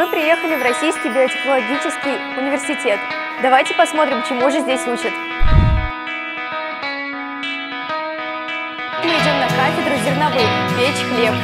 Мы приехали в Российский биотехнологический университет. Давайте посмотрим, чему же здесь учат. Мы идем на кафедру зерновых, печь хлеб.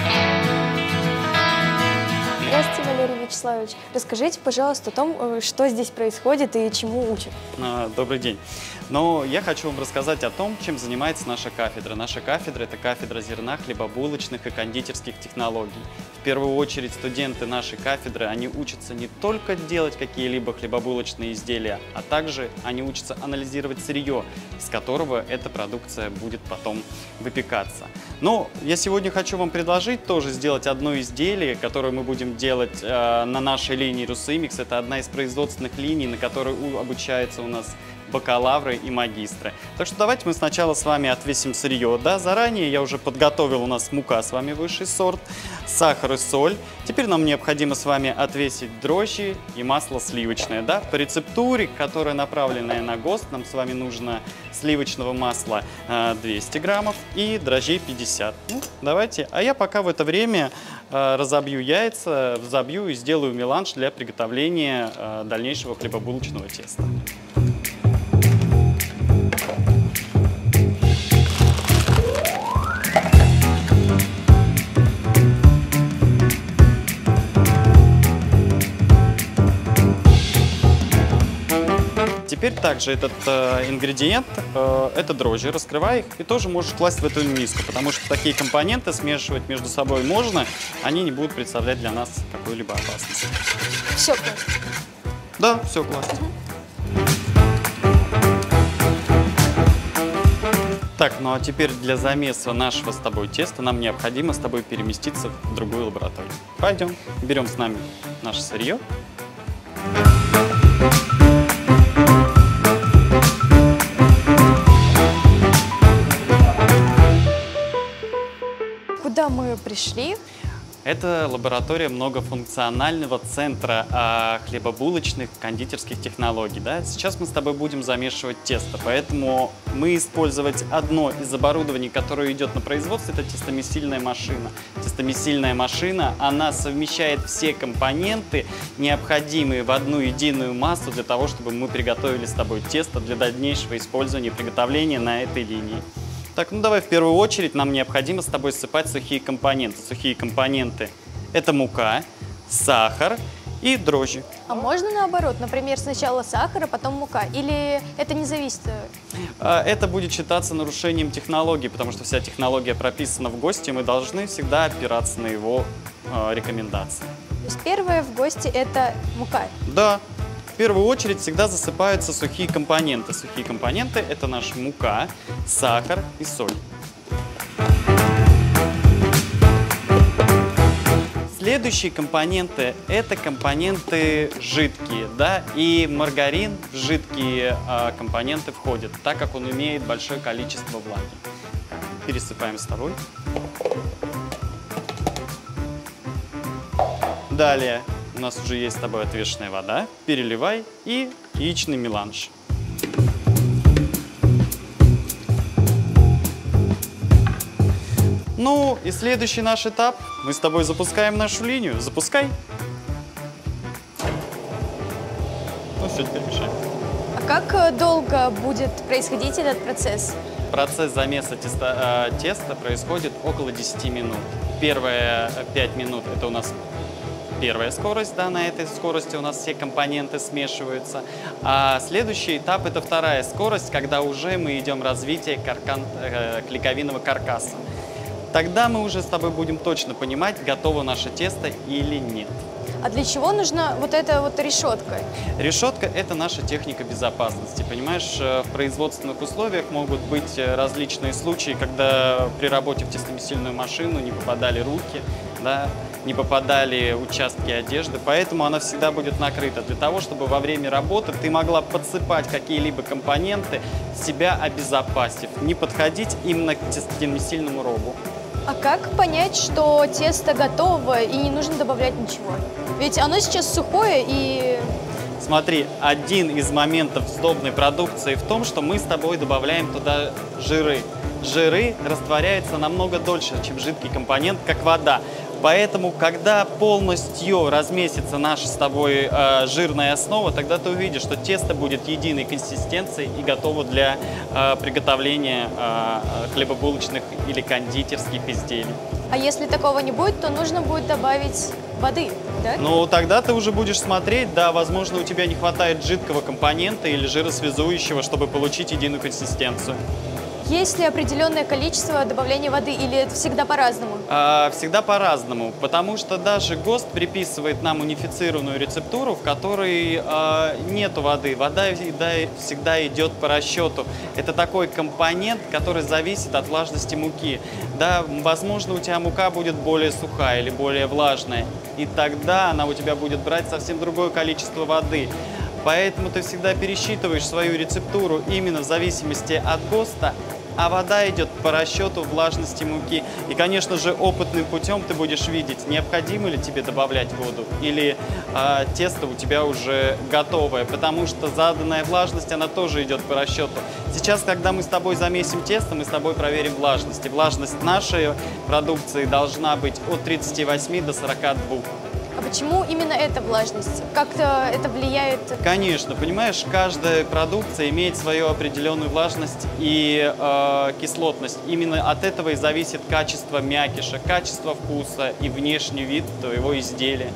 Здравствуйте, Валерий Вячеславович. Расскажите, пожалуйста, о том, что здесь происходит и чему учат. Добрый день. Я хочу вам рассказать о том, чем занимается наша кафедра. Наша кафедра – это кафедра зерна, хлебобулочных и кондитерских технологий. В первую очередь студенты нашей кафедры, они учатся не только делать какие-либо хлебобулочные изделия, а также они учатся анализировать сырье, из которого эта продукция будет потом выпекаться. Я сегодня хочу вам предложить тоже сделать одно изделие, которое мы будем делать на нашей линии Русимикс. Это одна из производственных линий, на которой обучаются у нас бакалавры и магистры. Так что давайте мы сначала с вами отвесим сырье. Заранее я уже подготовил, у нас мука с вами высший сорт, сахар и соль. Теперь нам необходимо с вами отвесить дрожжи и масло сливочное. По рецептуре, которая направленная на ГОСТ, нам с вами нужно сливочного масла 200 граммов и дрожжей 50. Давайте. А я пока в это время разобью яйца, взобью и сделаю меланж для приготовления дальнейшего хлебобулочного теста. Теперь также этот ингредиент, это дрожжи, раскрывай их и тоже можешь класть в эту миску, потому что такие компоненты смешивать между собой можно, они не будут представлять для нас какую-либо опасность. Все класть? Да, все класть. Так, а теперь для замеса нашего с тобой теста нам необходимо с тобой переместиться в другую лабораторию. Пойдем, берем с нами наше сырье. Куда мы пришли? Это лаборатория многофункционального центра хлебобулочных кондитерских технологий. Сейчас мы с тобой будем замешивать тесто, поэтому мы использовать одно из оборудований, которое идет на производство, это тестомесильная машина. Тестомесильная машина, она совмещает все компоненты, необходимые в одну единую массу для того, чтобы мы приготовили с тобой тесто для дальнейшего использования и приготовления на этой линии. Так, давай в первую очередь нам необходимо с тобой ссыпать сухие компоненты. Сухие компоненты – это мука, сахар и дрожжи. А можно наоборот? Например, сначала сахар, а потом мука? Или это не зависит? Это будет считаться нарушением технологии, потому что вся технология прописана в ГОСТе, и мы должны всегда опираться на его рекомендации. То есть первое в ГОСТе – это мука? Да. В первую очередь всегда засыпаются сухие компоненты. Сухие компоненты – это наша мука, сахар и соль. Следующие компоненты – это компоненты жидкие, и маргарин в жидкие компоненты входит, так как он имеет большое количество влаги. Пересыпаем с тобой. Далее. У нас уже есть с тобой отвешенная вода, переливай и яичный меланж. И следующий наш этап. Мы с тобой запускаем нашу линию. Запускай. Все, теперь мешаем. А как долго будет происходить этот процесс? Процесс замеса теста происходит около 10 минут. Первые 5 минут это у нас первая скорость, на этой скорости у нас все компоненты смешиваются. А следующий этап – это вторая скорость, когда уже мы идем в развитие клейковинного каркаса. Тогда мы уже с тобой будем точно понимать, готово наше тесто или нет. А для чего нужна вот эта вот решетка? Решетка – это наша техника безопасности. Понимаешь, в производственных условиях могут быть различные случаи, когда при работе в тестомесильную машину не попадали руки, не попадали участки одежды, поэтому она всегда будет накрыта. Для того, чтобы во время работы ты могла подсыпать какие-либо компоненты, себя обезопасив, не подходить именно к тестомесильному робу. А как понять, что тесто готово и не нужно добавлять ничего? Ведь оно сейчас сухое и... Смотри, один из моментов сдобной продукции в том, что мы с тобой добавляем туда жиры. Жиры растворяются намного дольше, чем жидкий компонент, как вода. Поэтому, когда полностью разместится наша с тобой жирная основа, тогда ты увидишь, что тесто будет единой консистенции и готово для приготовления хлебобулочных или кондитерских изделий. А если такого не будет, то нужно будет добавить воды, да? Ну, тогда ты уже будешь смотреть, да, возможно, у тебя не хватает жидкого компонента или жиросвязующего, чтобы получить единую консистенцию. Есть ли определенное количество добавления воды или это всегда по-разному? Всегда по-разному, потому что даже ГОСТ приписывает нам унифицированную рецептуру, в которой нету воды. Вода всегда идет по расчету. Это такой компонент, который зависит от влажности муки. Да, возможно, у тебя мука будет более сухая или более влажная, и тогда она у тебя будет брать совсем другое количество воды. Поэтому ты всегда пересчитываешь свою рецептуру именно в зависимости от ГОСТа, а вода идет по расчету влажности муки. И, конечно же, опытным путем ты будешь видеть, необходимо ли тебе добавлять воду или тесто у тебя уже готовое, потому что заданная влажность, она тоже идет по расчету. Сейчас, когда мы с тобой замесим тесто, мы с тобой проверим влажность. И влажность нашей продукции должна быть от 38 до 42. А почему именно эта влажность? Как-то это влияет? Конечно, понимаешь, каждая продукция имеет свою определенную влажность и кислотность. Именно от этого и зависит качество мякиша, качество вкуса и внешний вид твоего изделия.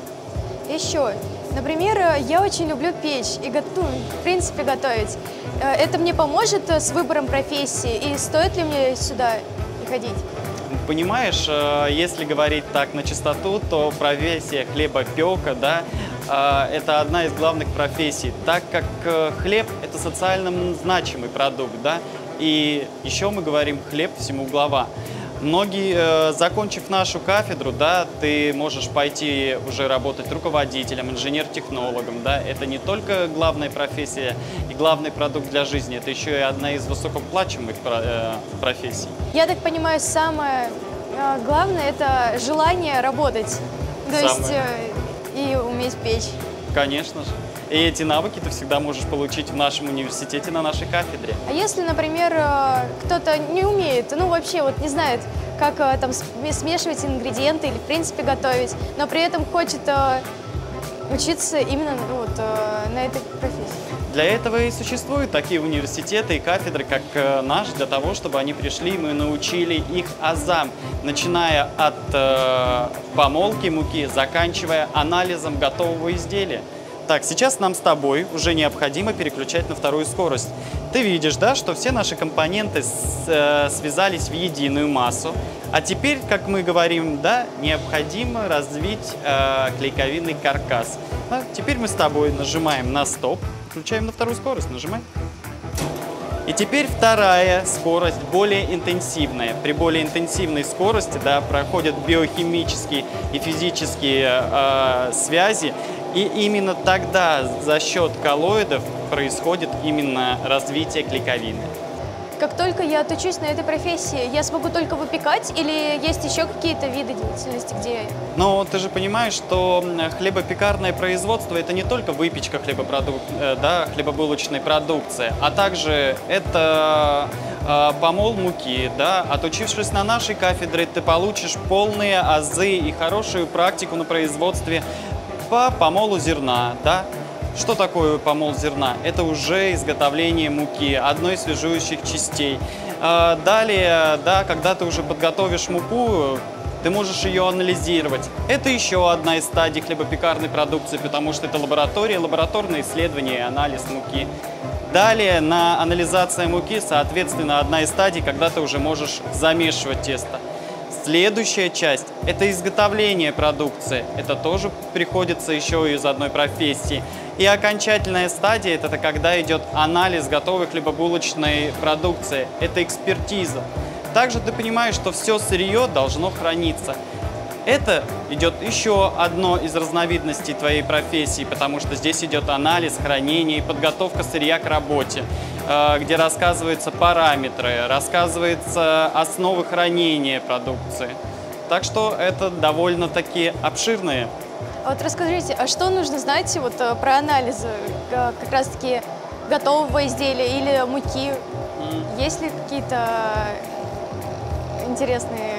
Еще, например, я очень люблю печь и в принципе готовить. Это мне поможет с выбором профессии и стоит ли мне сюда ходить? Понимаешь, если говорить так на чистоту, то профессия хлебопека, да, это одна из главных профессий, так как хлеб – это социально значимый продукт, да, и еще мы говорим «хлеб всему глава». Многие, закончив нашу кафедру, да, ты можешь пойти уже работать руководителем, инженер-технологом, да, это не только главная профессия и главный продукт для жизни, это еще и одна из высокооплачиваемых профессий. Я так понимаю, самое главное – это желание работать, то есть и уметь печь. Конечно же. И эти навыки ты всегда можешь получить в нашем университете, на нашей кафедре. А если, например, кто-то не умеет, ну вообще вот не знает, как там смешивать ингредиенты или в принципе готовить, но при этом хочет учиться именно на этой профессии? Для этого и существуют такие университеты и кафедры, как наш, для того, чтобы они пришли, мы научили их азам, начиная от помолки муки, заканчивая анализом готового изделия. Так, сейчас нам с тобой уже необходимо переключать на вторую скорость. Ты видишь, да, что все наши компоненты связались в единую массу. А теперь, как мы говорим, да, необходимо развить клейковинный каркас. Да, теперь мы с тобой нажимаем на стоп, включаем на вторую скорость, нажимай. И теперь вторая скорость, более интенсивная. При более интенсивной скорости, да, проходят биохимические и физические связи. И именно тогда за счет коллоидов происходит именно развитие клейковины. Как только я отучусь на этой профессии, я смогу только выпекать или есть еще какие-то виды деятельности, где... Но ты же понимаешь, что хлебопекарное производство – это не только выпечка хлебобулочной продукции, а также это помол муки. Да? Отучившись на нашей кафедре, ты получишь полные азы и хорошую практику на производстве по помолу зерна. Да? Что такое помол зерна? Это уже изготовление муки, одной из связующих частей. Далее, да, когда ты уже подготовишь муку, ты можешь ее анализировать. Это еще одна из стадий хлебопекарной продукции, потому что это лаборатория, лабораторное исследование и анализ муки. Далее, на анализация муки, соответственно, одна из стадий, когда ты уже можешь замешивать тесто. Следующая часть – это изготовление продукции. Это тоже приходится еще из одной профессии. И окончательная стадия – это когда идет анализ готовой хлебобулочной продукции. Это экспертиза. Также ты понимаешь, что все сырье должно храниться. Это идет еще одно из разновидностей твоей профессии, потому что здесь идет анализ, хранение и подготовка сырья к работе, где рассказываются параметры, рассказываются основы хранения продукции. Так что это довольно-таки обширные. Вот расскажите, а что нужно знать вот про анализ как раз-таки готового изделия или муки? Есть ли какие-то интересные моменты?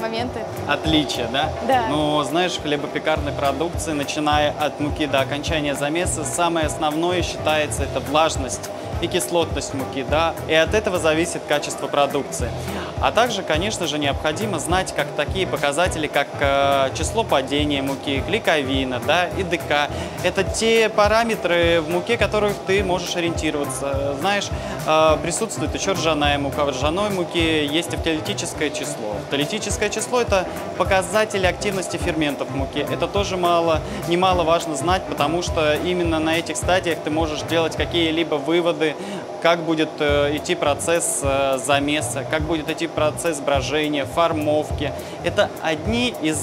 моменты. Отличие, да? Да. Ну, знаешь, в хлебопекарной продукции, начиная от муки до окончания замеса, самое основное считается это влажность и кислотность муки, да, и от этого зависит качество продукции. А также, конечно же, необходимо знать как такие показатели, как число падения муки, клейковина, да, и ДК. Это те параметры в муке, которых ты можешь ориентироваться. Знаешь, присутствует еще ржаная мука. В ржаной муке есть автолитическое число. Автолитическое число – это показатель активности ферментов в муке. Это тоже немаловажно знать, потому что именно на этих стадиях ты можешь делать какие-либо выводы, как будет идти процесс замеса, как будет идти процесс брожения, формовки. Это одни из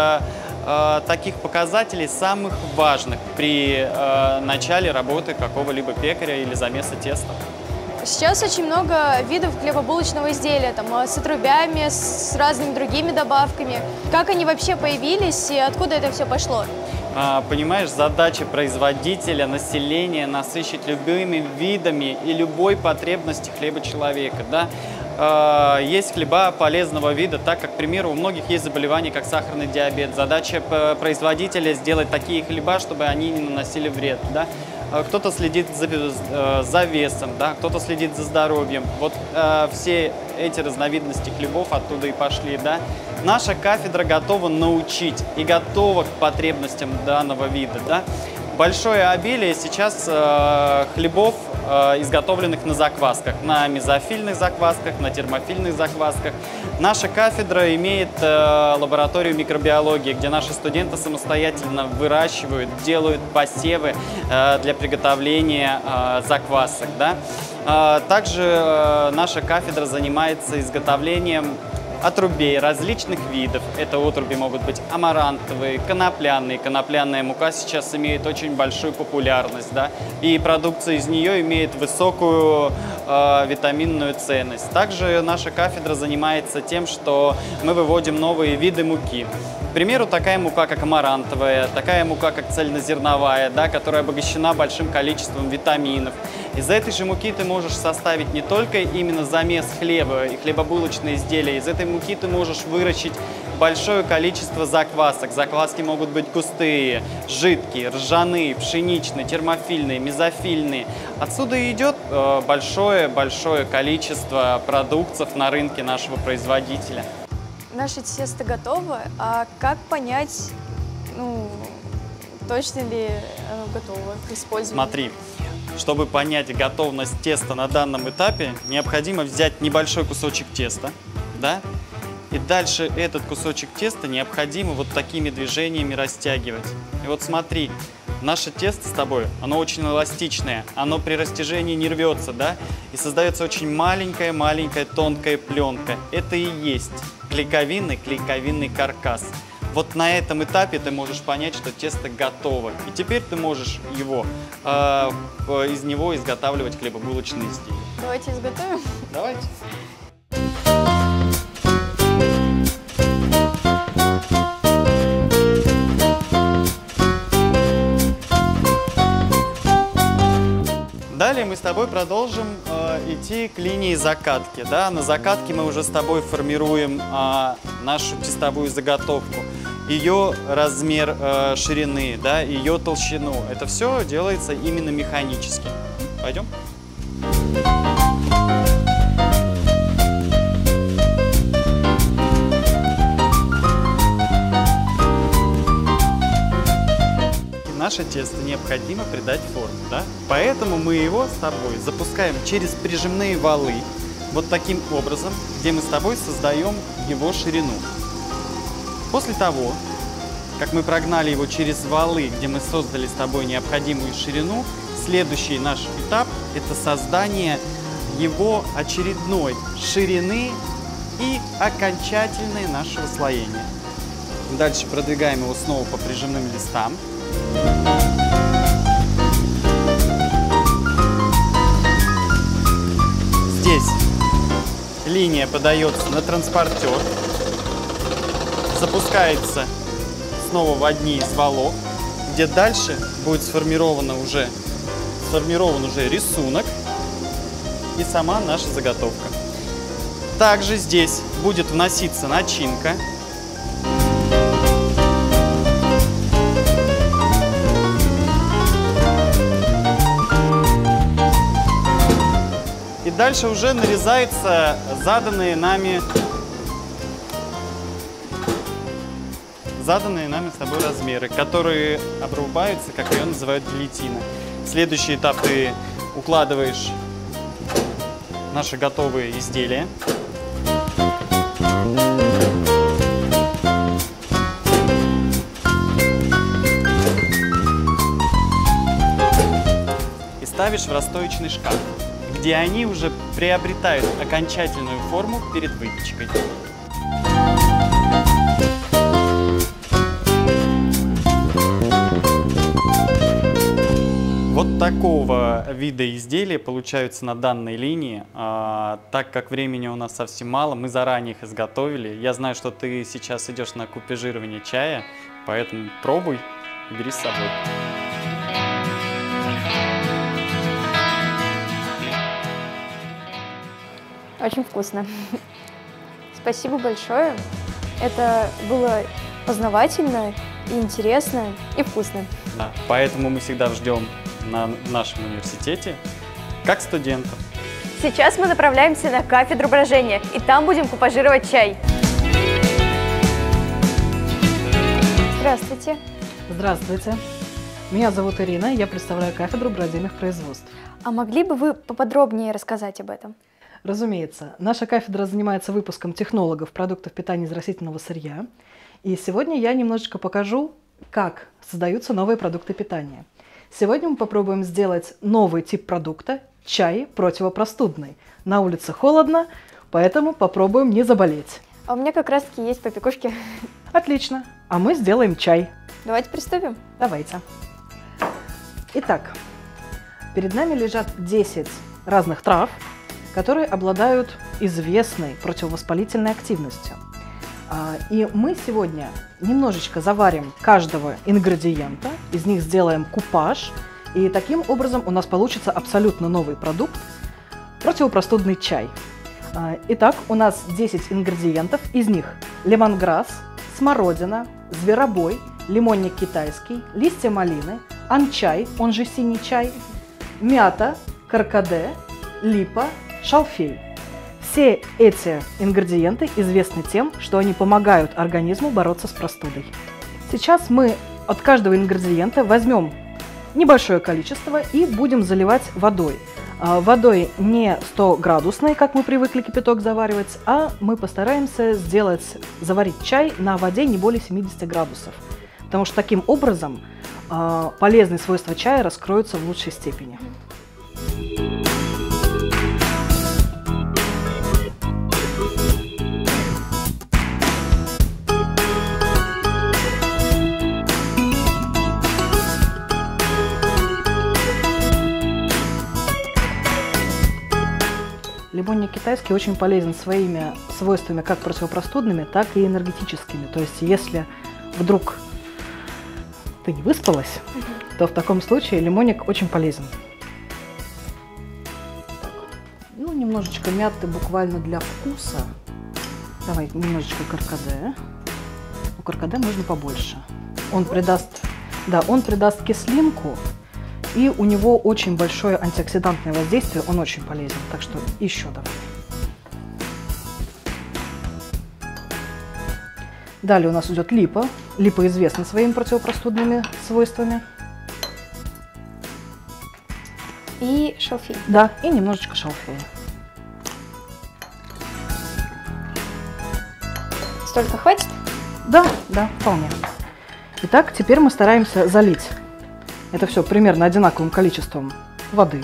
таких показателей самых важных при начале работы какого-либо пекаря или замеса теста. Сейчас очень много видов хлебобулочного изделия, там, с отрубями, с разными другими добавками. Как они вообще появились и откуда это все пошло? Понимаешь, задача производителя, населения насыщать любыми видами и любой потребности хлеба человека. Да? Есть хлеба полезного вида, так как, к примеру, у многих есть заболевания, как сахарный диабет. Задача производителя сделать такие хлеба, чтобы они не наносили вред. Да? Кто-то следит за весом, да? Кто-то следит за здоровьем. Вот все эти разновидности хлебов оттуда и пошли. Да? Наша кафедра готова научить и готова к потребностям данного вида. Да? Большое обилие сейчас хлебов, изготовленных на заквасках, на мезофильных заквасках, на термофильных заквасках. Наша кафедра имеет лабораторию микробиологии, где наши студенты самостоятельно выращивают, делают посевы для приготовления заквасок. Да? Также наша кафедра занимается изготовлением отрубей различных видов. Это отруби могут быть амарантовые, конопляные. Конопляная мука сейчас имеет очень большую популярность, да? И продукция из нее имеет высокую витаминную ценность. Также наша кафедра занимается тем, что мы выводим новые виды муки. К примеру, такая мука, как амарантовая, такая мука, как цельнозерновая, да, которая обогащена большим количеством витаминов. Из этой же муки ты можешь составить не только именно замес хлеба и хлебобулочные изделия, из этой муки ты можешь выращить большое количество заквасок. Закваски могут быть густые, жидкие, ржаные, пшеничные, термофильные, мезофильные. Отсюда идет большое количество продуктов на рынке нашего производителя. Наше тесто готово, а как понять, точно ли оно готово к использованию? Смотри. Чтобы понять готовность теста на данном этапе, необходимо взять небольшой кусочек теста, да? И дальше этот кусочек теста необходимо вот такими движениями растягивать. И вот смотри, наше тесто с тобой, оно очень эластичное, оно при растяжении не рвется, да? И создается очень маленькая тонкая пленка. Это и есть клейковинный каркас. Вот на этом этапе ты можешь понять, что тесто готово. И теперь ты можешь из него изготавливать хлебобулочные изделия. Давайте изготовим. Давайте. Далее мы с тобой продолжим идти к линии закатки. Да? На закатке мы уже с тобой формируем нашу тестовую заготовку. Ее размер ширины, да, ее толщину. Это все делается именно механически. Пойдем? Наше тесто необходимо придать форму, да? Поэтому мы его с тобой запускаем через прижимные валы, вот таким образом, где мы с тобой создаем его ширину. После того, как мы прогнали его через валы, где мы создали с тобой необходимую ширину, следующий наш этап – это создание его очередной ширины и окончательное нашего слоения. Дальше продвигаем его снова по прижимным листам. Здесь линия подается на транспортер, запускается снова в одни из валов, где дальше будет сформирован уже рисунок и сама наша заготовка. Также здесь будет вноситься начинка. дальше уже нарезаются заданные нами с тобой размеры, которые обрубаются, как ее называют, гильотина. Следующий этап: ты укладываешь наши готовые изделия. И ставишь в расстоечный шкаф, где они уже приобретают окончательную форму перед выпечкой. Вот такого вида изделия получаются на данной линии. Так как времени у нас совсем мало, мы заранее их изготовили. Я знаю, что ты сейчас идешь на купежирование чая, поэтому пробуй и бери с собой. Очень вкусно. Спасибо большое. Это было познавательно, и интересно, и вкусно. Да, поэтому мы всегда ждем на нашем университете как студентов. Сейчас мы направляемся на кафедру брожения, и там будем купажировать чай. Здравствуйте. Здравствуйте. Меня зовут Ирина, я представляю кафедру бродильных производств. А могли бы вы поподробнее рассказать об этом? Разумеется, наша кафедра занимается выпуском технологов продуктов питания из растительного сырья. И сегодня я немножечко покажу, как создаются новые продукты питания. Сегодня мы попробуем сделать новый тип продукта – чай противопростудный. На улице холодно, поэтому попробуем не заболеть. А у меня как раз-таки есть побегушки. Отлично, а мы сделаем чай. Давайте приступим. Давайте. Итак, перед нами лежат 10 разных трав, которые обладают известной противовоспалительной активностью. И мы сегодня немножечко заварим каждого ингредиента, из них сделаем купаж, и таким образом у нас получится абсолютно новый продукт – противопростудный чай. Итак, у нас 10 ингредиентов, из них лемонграсс, смородина, зверобой, лимонник китайский, листья малины, анчай, он же синий чай, мята, каркаде, липа, шалфей. Все эти ингредиенты известны тем, что они помогают организму бороться с простудой. Сейчас мы от каждого ингредиента возьмем небольшое количество и будем заливать водой. Водой не 100-градусной, как мы привыкли кипяток заваривать, а мы постараемся заварить чай на воде не более 70 градусов. Потому что таким образом полезные свойства чая раскроются в лучшей степени. Лимонник китайский очень полезен своими свойствами как противопростудными, так и энергетическими. То есть, если вдруг ты не выспалась, то в таком случае лимонник очень полезен. Ну, немножечко мяты буквально для вкуса. Давай немножечко каркаде. У каркаде можно побольше. Он придаст кислинку. И у него очень большое антиоксидантное воздействие, он очень полезен, так что еще давай. Далее у нас идет липа. Липа известна своими противопростудными свойствами. И шалфей. Да, и немножечко шалфея. Столько хватит? Да, вполне. Итак, теперь мы стараемся залить это все примерно одинаковым количеством воды.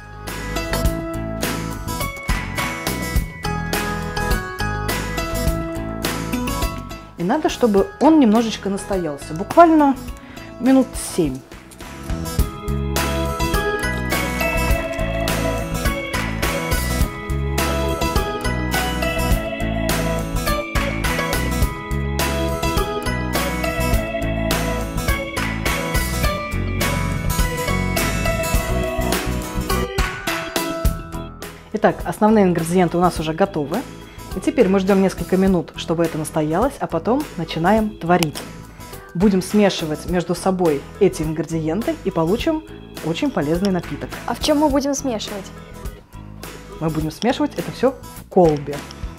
И надо, чтобы он немножечко настоялся, буквально минут 7. Итак, основные ингредиенты у нас уже готовы. И теперь мы ждем несколько минут, чтобы это настоялось, а потом начинаем творить. Будем смешивать между собой эти ингредиенты и получим очень полезный напиток. А в чем мы будем смешивать? мы будем смешивать это все в колбе.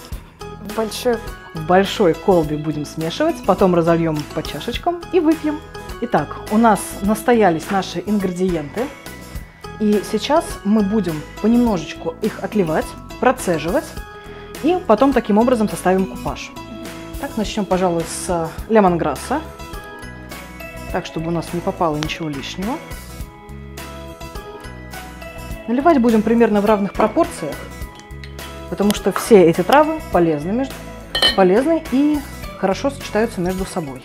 В большой колбе будем смешивать, потом разольем по чашечкам и выпьем. Итак, у нас настоялись наши ингредиенты. И сейчас мы будем понемножечку их отливать, процеживать. И потом таким образом составим купаж. Так, начнем, пожалуй, с лемонграсса. Так, чтобы у нас не попало ничего лишнего. Наливать будем примерно в равных пропорциях, потому что все эти травы полезны и хорошо сочетаются между собой.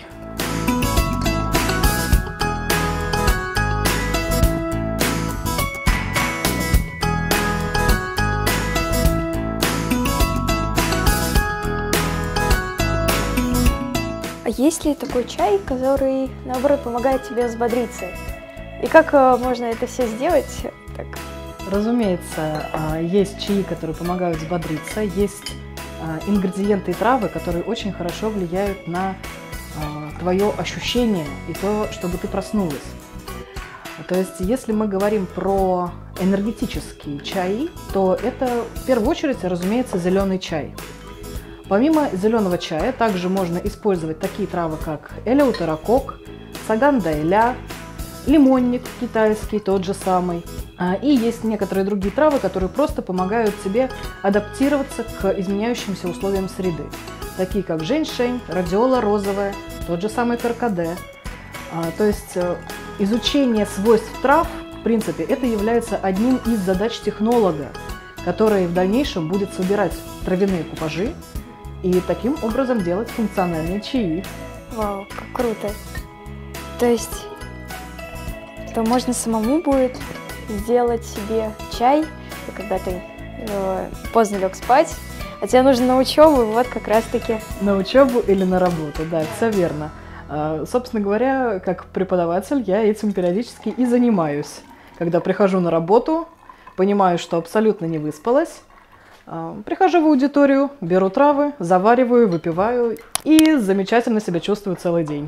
А есть ли такой чай, который, наоборот, помогает тебе взбодриться? И как можно это все сделать? Так. Разумеется, есть чаи, которые помогают взбодриться, есть ингредиенты и травы, которые очень хорошо влияют на твое ощущение и то, чтобы ты проснулась. То есть, если мы говорим про энергетические чаи, то это в первую очередь, разумеется, зеленый чай. Помимо зеленого чая, также можно использовать такие травы, как элеутерокок, саган-дайля, лимонник китайский, тот же самый. И есть некоторые другие травы, которые просто помогают тебе адаптироваться к изменяющимся условиям среды. Такие как женьшень, радиола розовая, тот же самый каркаде. То есть изучение свойств трав, в принципе, это является одним из задач технолога, который в дальнейшем будет собирать травяные купажи и таким образом делать функциональные чаи. Вау, как круто! То есть, то можно самому будет сделать себе чай, когда ты поздно лег спать, а тебе нужно на учебу, вот как раз-таки. На учебу или на работу, да, все верно. Собственно говоря, как преподаватель я этим периодически и занимаюсь. Когда прихожу на работу, понимаю, что абсолютно не выспалась, прихожу в аудиторию, беру травы, завариваю, выпиваю и замечательно себя чувствую целый день.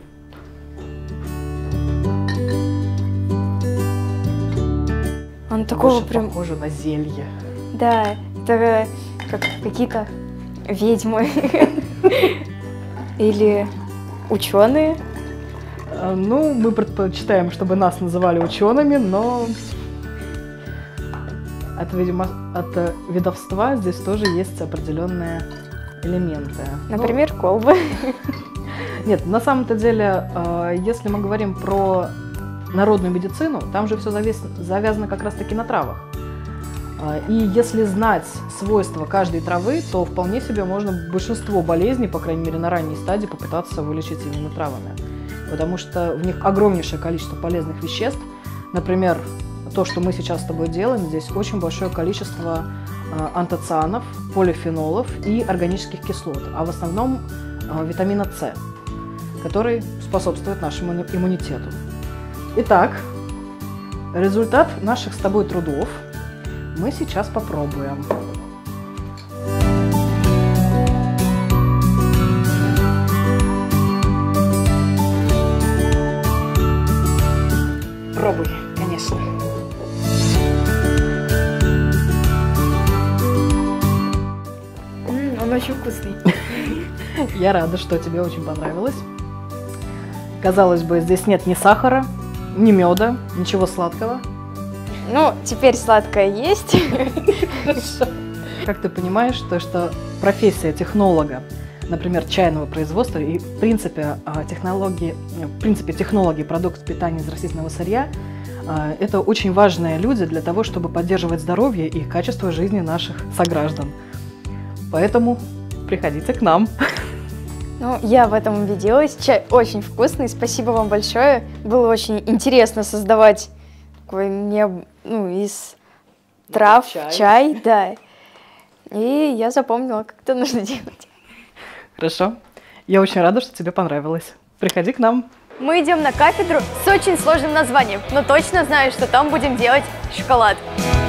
Он такого Больше прям похоже на зелье. Да, это как какие-то ведьмы или ученые. Ну, мы предпочитаем, чтобы нас называли учеными, но от ведовства здесь тоже есть определенные элементы. Например, колбы. Нет, на самом-то деле, если мы говорим про народную медицину, там же все завязано как раз-таки на травах. И если знать свойства каждой травы, то вполне себе можно большинство болезней, по крайней мере на ранней стадии, попытаться вылечить именно травами. Потому что в них огромнейшее количество полезных веществ. Например, то, что мы сейчас с тобой делаем, здесь очень большое количество антоцианов, полифенолов и органических кислот, а в основном витамина С, который способствует нашему иммунитету. Итак, результат наших с тобой трудов мы сейчас попробуем. Пробуй, конечно. Он очень вкусный. Я рада, что тебе очень понравилось. Казалось бы, здесь нет ни сахара, ни меда, ничего сладкого. Ну, теперь сладкое есть. Как ты понимаешь, то, что профессия технолога, например, чайного производства и в принципе технологии продуктов питания из растительного сырья, это очень важные люди для того, чтобы поддерживать здоровье и качество жизни наших сограждан. Поэтому приходите к нам. Ну, я в этом убедилась. Чай очень вкусный. Спасибо вам большое. Было очень интересно создавать такой из трав чай, да. И я запомнила, как это нужно делать. Хорошо. Я очень рада, что тебе понравилось. Приходи к нам. Мы идем на кафедру с очень сложным названием, но точно знаю, что там будем делать шоколад.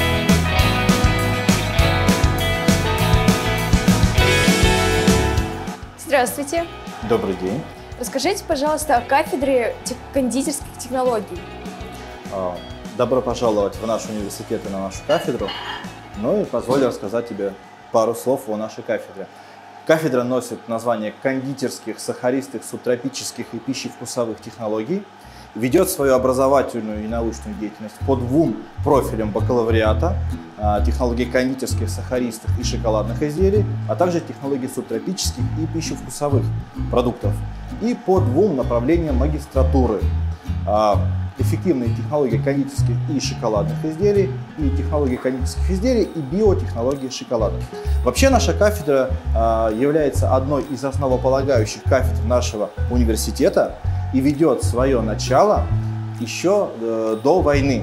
Здравствуйте. Добрый день. Расскажите, пожалуйста, о кафедре кондитерских технологий. Добро пожаловать в наш университет и на нашу кафедру. Ну и позволь рассказать тебе пару слов о нашей кафедре. Кафедра носит название кондитерских, сахаристых, субтропических и пищевкусовых технологий. Ведет свою образовательную и научную деятельность по 2 профилям бакалавриата: технологии кондитерских, сахаристых и шоколадных изделий, а также технологии субтропических и пищевкусовых продуктов, и по 2 направлениям магистратуры: эффективные технологии кондитерских и шоколадных изделий, и технологии кондитерских изделий и биотехнологии шоколада. Вообще наша кафедра является одной из основополагающих кафедр нашего университета и ведет свое начало еще до войны.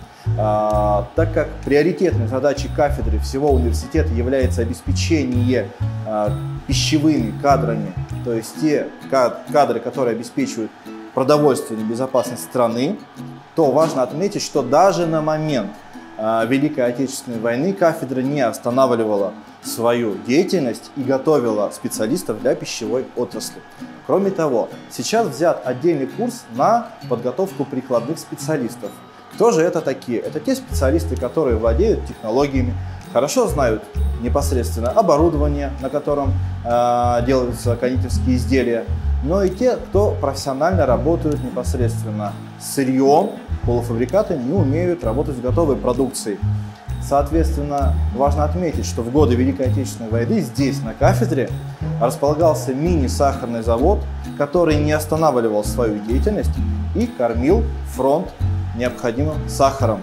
Так как приоритетной задачей кафедры всего университета является обеспечение пищевыми кадрами, то есть те кадры, которые обеспечивают продовольственную безопасность страны, то важно отметить, что даже на момент Великой Отечественной войны кафедра не останавливала свою деятельность и готовила специалистов для пищевой отрасли. Кроме того, сейчас взят отдельный курс на подготовку прикладных специалистов. Кто же это такие? Это те специалисты, которые владеют технологиями, хорошо знают непосредственно оборудование, на котором делаются кондитерские изделия, но и те, кто профессионально работают непосредственно с сырьем, полуфабрикатами и умеют работать с готовой продукцией. Соответственно, важно отметить, что в годы Великой Отечественной войны здесь, на кафедре, располагался мини-сахарный завод, который не останавливал свою деятельность и кормил фронт необходимым сахаром.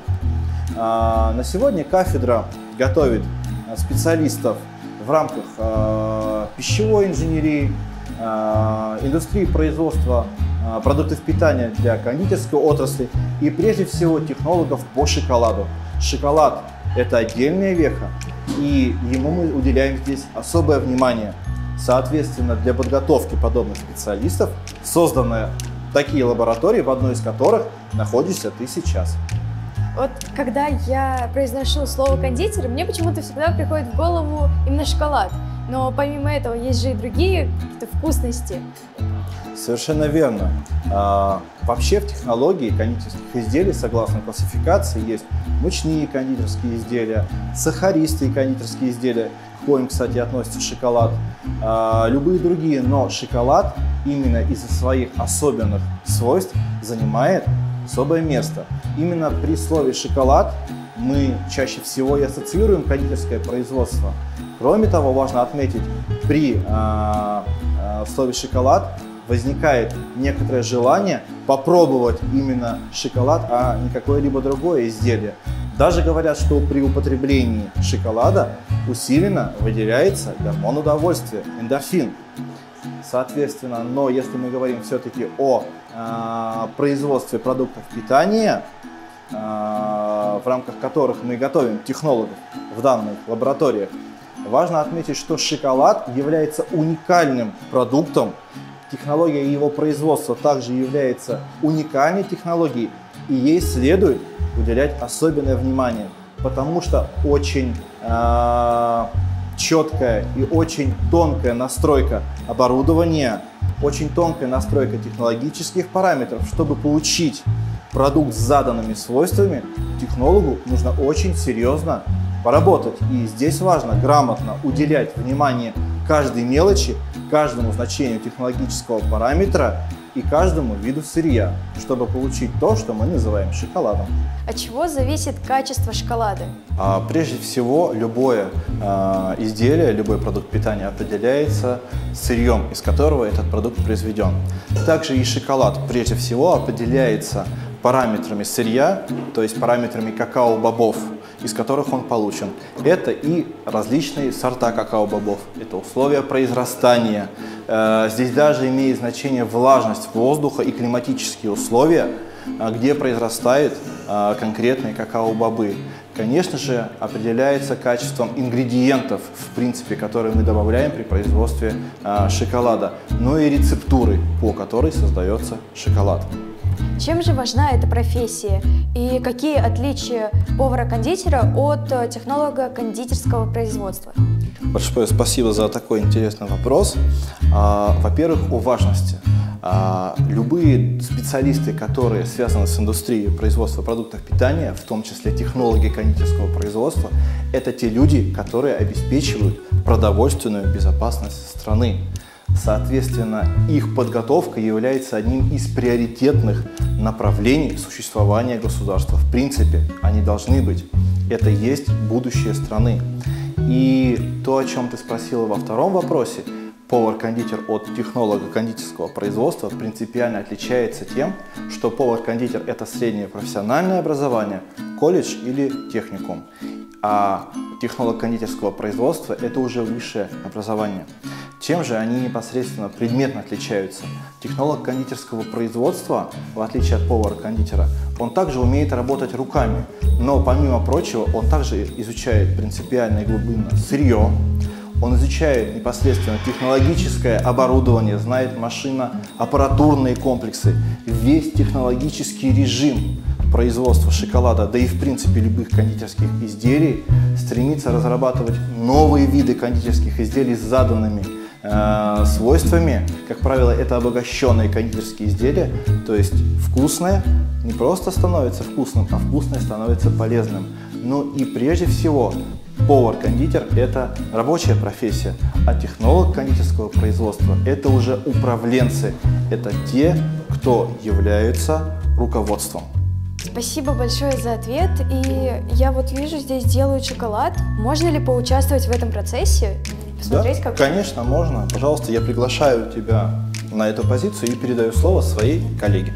На сегодня кафедра готовит специалистов в рамках пищевой инженерии, индустрии производства продуктов питания для кондитерской отрасли и прежде всего технологов по шоколаду. Шоколад – это отдельная веха, и ему мы уделяем здесь особое внимание. Соответственно, для подготовки подобных специалистов созданы такие лаборатории, в одной из которых находишься ты сейчас. Вот когда я произношу слово кондитер, мне почему-то всегда приходит в голову именно шоколад. Но помимо этого есть же и другие какие-то вкусности. Совершенно верно. Вообще в технологии кондитерских изделий, согласно классификации, есть мучные кондитерские изделия, сахаристые кондитерские изделия, к коим, кстати, относится шоколад, любые другие, но шоколад именно из-за своих особенных свойств занимает особое место. Именно при слове «шоколад» мы чаще всего и ассоциируем кондитерское производство. Кроме того, важно отметить, при слове «шоколад» возникает некоторое желание попробовать именно шоколад, а не какое-либо другое изделие. Даже говорят, что при употреблении шоколада усиленно выделяется гормон удовольствия – эндорфин. Соответственно, но если мы говорим все-таки о производстве продуктов питания, в рамках которых мы готовим технологов в данных лабораториях, важно отметить, что шоколад является уникальным продуктом. Технология его производства также является уникальной технологией, и ей следует уделять особенное внимание, потому что очень четкая и очень тонкая настройка оборудования, очень тонкая настройка технологических параметров. Чтобы получить продукт с заданными свойствами, технологу нужно очень серьезно поработать. И здесь важно грамотно уделять внимание каждой мелочи, каждому значению технологического параметра и каждому виду сырья, чтобы получить то, что мы называем шоколадом. От чего зависит качество шоколада? Прежде всего, любое изделие, любой продукт питания определяется сырьем, из которого этот продукт произведен. Также и шоколад прежде всего определяется параметрами сырья, то есть параметрами какао-бобов, из которых он получен. Это и различные сорта какао-бобов, это условия произрастания. Здесь даже имеет значение влажность воздуха и климатические условия, где произрастают конкретные какао-бобы. Конечно же, определяется качеством ингредиентов, в принципе, которые мы добавляем при производстве шоколада, но и рецептуры, по которой создается шоколад. Чем же важна эта профессия и какие отличия повара-кондитера от технолога кондитерского производства? Большое спасибо за такой интересный вопрос. Во-первых, о важности. Любые специалисты, которые связаны с индустрией производства продуктов питания, в том числе технологи кондитерского производства, это те люди, которые обеспечивают продовольственную безопасность страны. Соответственно, их подготовка является одним из приоритетных направлений существования государства. В принципе, они должны быть. Это есть будущее страны. И то, о чем ты спросила во втором вопросе, повар-кондитер от технолога кондитерского производства принципиально отличается тем, что повар-кондитер – это среднее профессиональное образование, колледж или техникум, а технолог кондитерского производства – это уже высшее образование. Чем же они непосредственно предметно отличаются? Технолог кондитерского производства, в отличие от повара-кондитера, он также умеет работать руками, но помимо прочего он также изучает принципиально и глубинно сырье, он изучает непосредственно технологическое оборудование, знает машино-аппаратурные комплексы, весь технологический режим производства шоколада, да и в принципе любых кондитерских изделий, стремится разрабатывать новые виды кондитерских изделий с заданными свойствами. Как правило, это обогащенные кондитерские изделия, то есть вкусное не просто становится вкусным, а вкусное становится полезным. Ну и прежде всего, повар-кондитер – это рабочая профессия, а технолог кондитерского производства – это уже управленцы, это те, кто являются руководством. Спасибо большое за ответ. И я вот вижу, здесь делают шоколад. Можно ли поучаствовать в этом процессе? Посмотреть, Да, как... конечно, можно. Пожалуйста, я приглашаю тебя на эту позицию и передаю слово своей коллеге.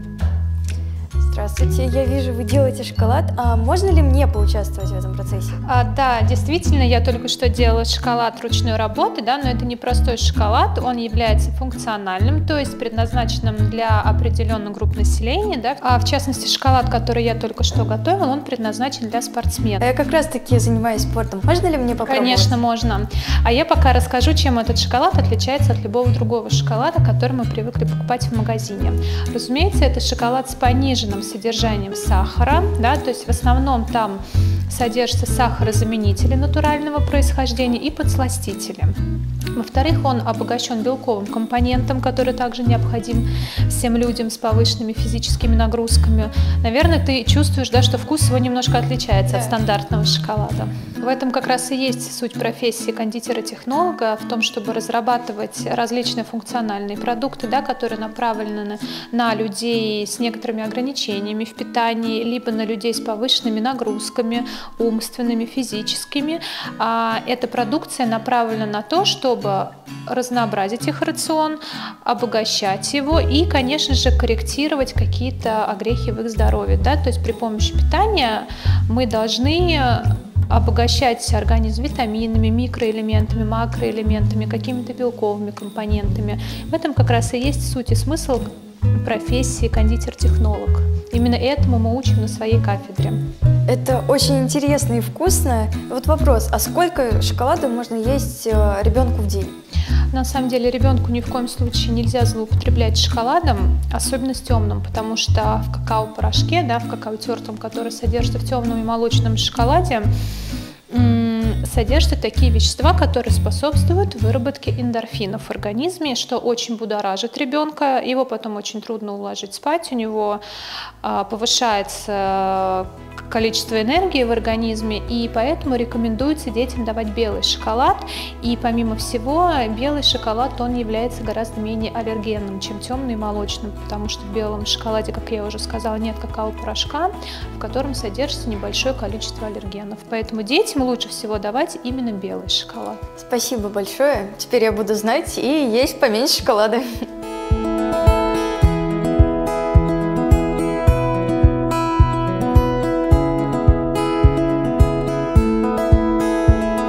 Здравствуйте, я вижу, вы делаете шоколад. А можно ли мне поучаствовать в этом процессе? Да, действительно, я только что делала шоколад ручной работы, да, но это не простой шоколад, он является функциональным, то есть предназначенным для определенной группы населения, да. А в частности, шоколад, который я только что готовила, он предназначен для спортсменов. А я как раз-таки занимаюсь спортом. Можно ли мне попробовать? Конечно, можно. А я пока расскажу, чем этот шоколад отличается от любого другого шоколада, который мы привыкли покупать в магазине. Разумеется, это шоколад с пониженным содержанием сахара, да, то есть в основном там содержатся сахарозаменители натурального происхождения и подсластители. Во-вторых, он обогащен белковым компонентом, который также необходим всем людям с повышенными физическими нагрузками. Наверное, ты чувствуешь, да, что вкус его немножко отличается от стандартного шоколада. В этом как раз и есть суть профессии кондитера-технолога, в том, чтобы разрабатывать различные функциональные продукты, да, которые направлены на людей с некоторыми ограничениями в питании, либо на людей с повышенными нагрузками, умственными, физическими. Эта продукция направлена на то, чтобы разнообразить их рацион, обогащать его и, конечно же, корректировать какие-то огрехи в их здоровье. Да? То есть при помощи питания мы должны обогащать организм витаминами, микроэлементами, макроэлементами, какими-то белковыми компонентами. В этом как раз и есть суть и смысл профессии кондитер-технолог. Именно этому мы учим на своей кафедре. Это очень интересно и вкусно. Вот вопрос, а сколько шоколада можно есть ребенку в день? На самом деле ребенку ни в коем случае нельзя злоупотреблять шоколадом, особенно с темным, потому что в какао-порошке, да, в какао-тертом, который содержится в темном и молочном шоколаде, содержатся такие вещества, которые способствуют выработке эндорфинов в организме, что очень будоражит ребенка, его потом очень трудно уложить спать, у него повышается количество энергии в организме, и поэтому рекомендуется детям давать белый шоколад. И помимо всего, белый шоколад, он является гораздо менее аллергенным, чем темный и молочный, потому что в белом шоколаде, как я уже сказала, нет какао-порошка, в котором содержится небольшое количество аллергенов. Поэтому детям лучше всего давать именно белый шоколад. Спасибо большое. Теперь я буду знать и есть поменьше шоколада.